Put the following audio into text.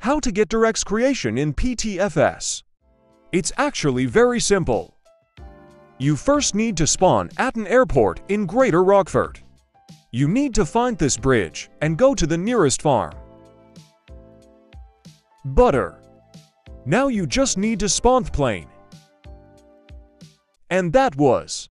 How to get directs creation in PTFS. It's actually very simple. You first need to spawn at an airport in Greater Rockford. You need to find this bridge and go to the nearest farm. Butter. Now you just need to spawn the plane. And that was